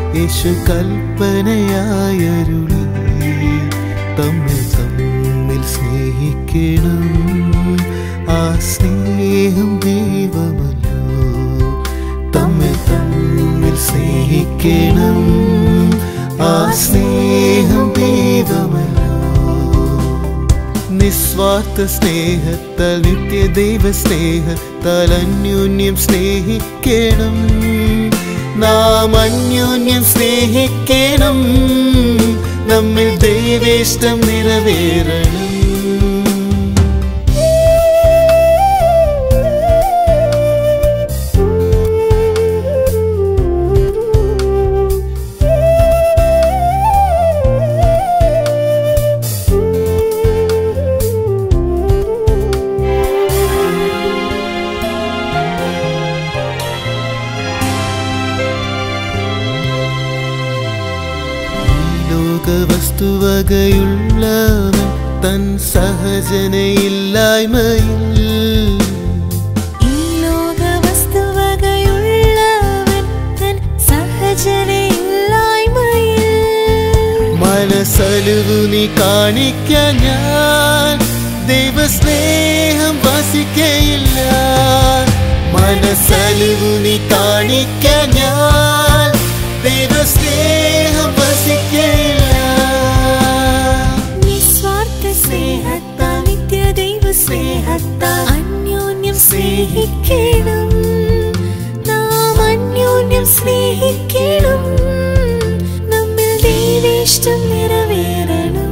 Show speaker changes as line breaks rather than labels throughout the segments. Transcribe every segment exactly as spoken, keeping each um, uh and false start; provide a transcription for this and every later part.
യേശു കൽപ്പനയായരുളി തമ്മിൽ തമ്മിൽ സ്നേഹിക്കണം. ആ സ്നേഹം ദൈവമല്ലോ. തമ്മിൽ തമ്മിൽ സ്നേഹിക്കണം. ആ സ്നേഹം ദൈവമല്ലോ. നിസ്വാർത്ഥ സ്നേഹത്താൽ നിത്യ ദൈവ സ്നേഹത്താൽ അന്യോന്യം സ്നേഹിക്കണം. നാം അന്യോന്യം സ്നേഹിക്കണം. നമ്മിൽ ദൈവേഷ്ടം നിറവേറണം. വസ്തുവകയുള്ളവൻ തൻ സഹജനയില്ലായ്മയിൽ
ഈ ലോക വസ്തുവകയുള്ളവൻ തൻ സഹജനയില്ലായ്മയിൽ
മനസ്സലിവു നീ കാണിക്കാൻ ഞാൻ ദൈവസ്നേഹം വസിക്കയില്ല. മനസ്സലിവു നീ കാണിക്കാൻ ഞാൻ ദൈവസ്നേഹം വസിക്കയില്ല.
സ്നേഹത്താൽ നിത്യ ദൈവ സ്നേഹത്താൽ അന്യോന്യം സ്നേഹിക്കണം. നാം അന്യോന്യം സ്നേഹിക്കണം. നമ്മിൽ ദൈവേഷ്ടം നിറവേറണം.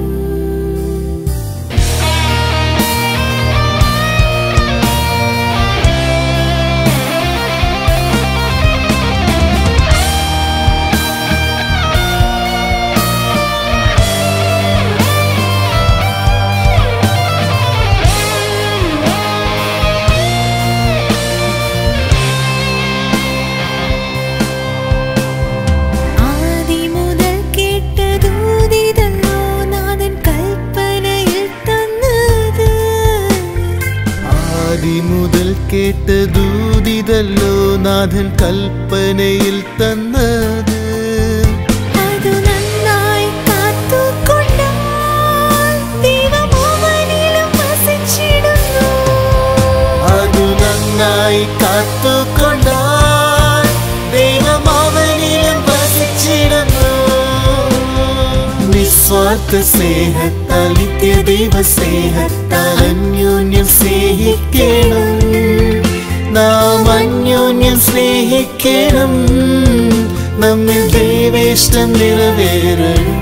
മുതൽ കേട്ട ദൂതിതല്ലോ നാഥൻ കൽപ്പനയിൽ തന്നത്.
അതു നന്നായി കാത്തുകൊണ്ടാൽ ദൈവം അവനിലും വസിച്ചിടുന്നു.
അതു നന്നായി കാത്തുകൊണ്ടാൽ ദൈവം അവനിലും വസിച്ചിടുന്നു. നിസ്വാർത്ഥ സ്നേഹത്താൽ നിത്യ ദൈവ സ്നേഹത്താൽ അന്യോന്യം സ്നേഹിക്കണം. നാം അന്യോന്യം സ്നേഹിക്കണം. നമ്മിൽ ദൈവേഷ്ടം നിറവേറണം.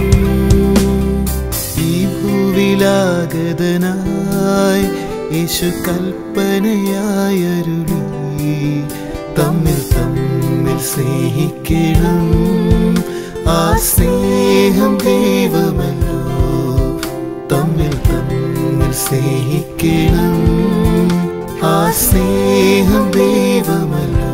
ഈ ഭൂവിലാഗതനായി യേശു കൽപ്പനയായരുളി തമ്മിൽ തമ്മിൽ സ്നേഹിക്കണം. ആ സ്നേഹം ദൈവമല്ലോ. തമ്മിൽ തമ്മിൽ സ്നേഹിക്കണം. ആ സ്നേഹം ദൈവമല്ലോ.